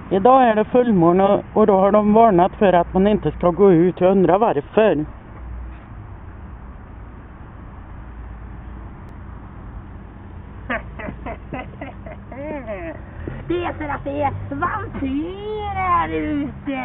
Idag är det fullmåne och då har de varnat för att man inte ska gå ut. Jag undrar varför. Det är för att det är vampyrer här ute.